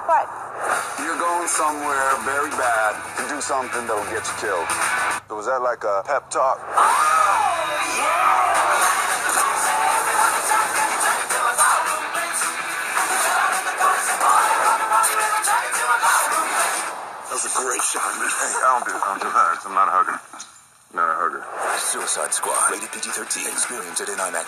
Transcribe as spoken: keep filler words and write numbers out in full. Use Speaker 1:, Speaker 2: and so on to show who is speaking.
Speaker 1: What?
Speaker 2: You're going somewhere very bad to do something that'll get you killed. So was that like a pep talk?
Speaker 3: That was a great shot, man.
Speaker 2: Hey, I don't do, I don't do hugs. I'm not a hugger. Not a hugger.
Speaker 3: Suicide Squad. Rated P G thirteen. Experience it in IMAX.